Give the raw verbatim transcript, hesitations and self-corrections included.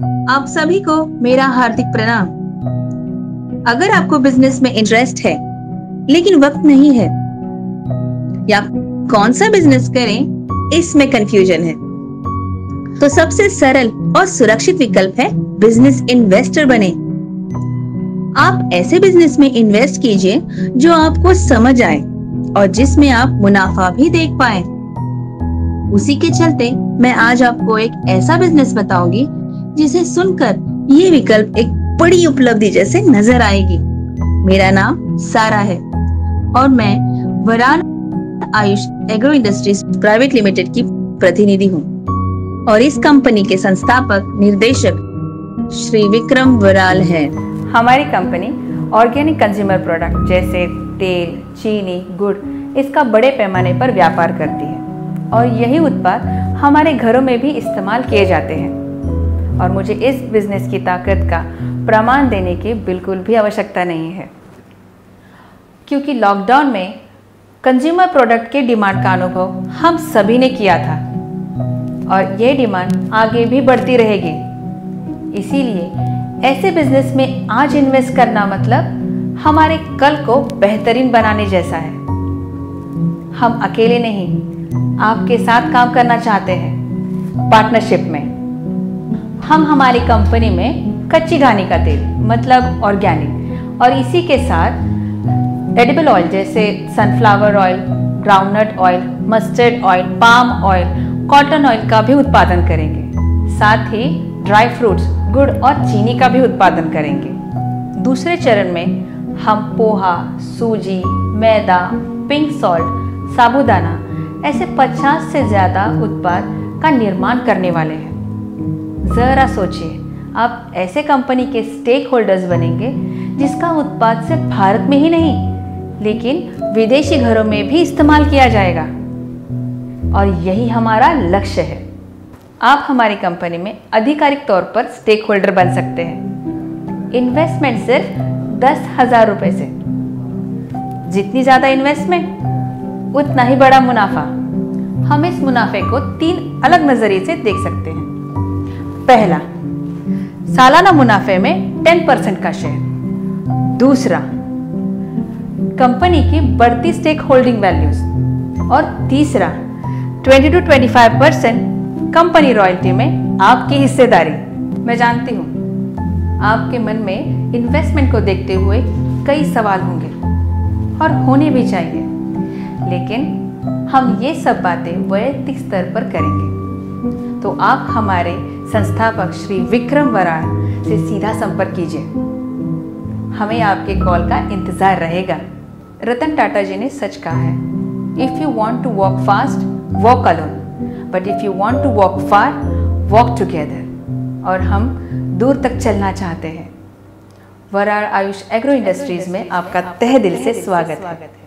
आप सभी को मेरा हार्दिक प्रणाम। अगर आपको बिजनेस में इंटरेस्ट है लेकिन वक्त नहीं है या कौन सा बिजनेस करें इसमें कंफ्यूजन है, तो सबसे सरल और सुरक्षित विकल्प है बिजनेस इन्वेस्टर बने। आप ऐसे बिजनेस में इन्वेस्ट कीजिए जो आपको समझ आए और जिसमें आप मुनाफा भी देख पाए। उसी के चलते मैं आज आपको एक ऐसा बिजनेस बताऊंगी जिसे सुनकर ये विकल्प एक बड़ी उपलब्धि जैसे नजर आएगी। मेरा नाम सारा है और मैं Varal Ayush agro industries private limited की प्रतिनिधि हूँ और इस कंपनी के संस्थापक निर्देशक श्री विक्रम वराल हैं। हमारी कंपनी ऑर्गेनिक कंज्यूमर प्रोडक्ट जैसे तेल, चीनी, गुड़ इसका बड़े पैमाने पर व्यापार करती है और यही उत्पाद हमारे घरों में भी इस्तेमाल किए जाते हैं और मुझे इस बिजनेस की ताकत का प्रमाण देने की बिल्कुल भी आवश्यकता नहीं है, क्योंकि लॉकडाउन में कंज्यूमर प्रोडक्ट के डिमांड का अनुभव हम सभी ने किया था और ये डिमांड आगे भी बढ़ती रहेगी। इसीलिए ऐसे बिजनेस में आज इन्वेस्ट करना मतलब हमारे कल को बेहतरीन बनाने जैसा है। हम अकेले नहीं, आपके साथ काम करना चाहते हैं पार्टनरशिप में। हम हमारी कंपनी में कच्ची घानी का तेल मतलब ऑर्गेनिक और इसी के साथ एडिबल ऑयल जैसे sunflower oil, groundnut oil, mustard oil, palm oil, cotton oil का भी उत्पादन करेंगे। साथ ही ड्राई फ्रूट्स, गुड़ और चीनी का भी उत्पादन करेंगे। दूसरे चरण में हम पोहा, सूजी, मैदा, पिंक सॉल्ट, साबूदाना ऐसे पचास से ज़्यादा उत्पाद का निर्माण करने वाले हैं। ज़रा सोचिए, आप ऐसे कंपनी के स्टेक होल्डर्स बनेंगे जिसका उत्पाद सिर्फ भारत में ही नहीं लेकिन विदेशी घरों में भी इस्तेमाल किया जाएगा और यही हमारा लक्ष्य है। आप हमारी कंपनी में आधिकारिक तौर पर स्टेक होल्डर बन सकते हैं। इन्वेस्टमेंट सिर्फ दस हजार रुपये से। जितनी ज़्यादा इन्वेस्टमेंट उतना ही बड़ा मुनाफा। हम इस मुनाफे को तीन अलग नज़रिए से देख सकते हैं। पहला, सालाना मुनाफे में दस परसेंट का शेयर। दूसरा, कंपनी की बढ़ती स्टेक होल्डिंग वैल्यूज। और तीसरा, बीस टू पच्चीस परसेंट कंपनी रॉयल्टी में आपकी हिस्सेदारी। मैं जानती हूँ आपके मन में इन्वेस्टमेंट को देखते हुए कई सवाल होंगे और होने भी चाहिए, लेकिन हम ये सब बातें वैयक्तिक स्तर पर करेंगे। तो आप हमारे संस्थापक श्री विक्रम वराल से सीधा संपर्क कीजिए। हमें आपके कॉल का इंतजार रहेगा। रतन टाटा जी ने सच कहा है, if you want to walk fast walk alone, but if you want to walk far walk together. और हम दूर तक चलना चाहते हैं। वराल आयुष एग्रो इंडस्ट्रीज में आपका तहे दिल से स्वागत है।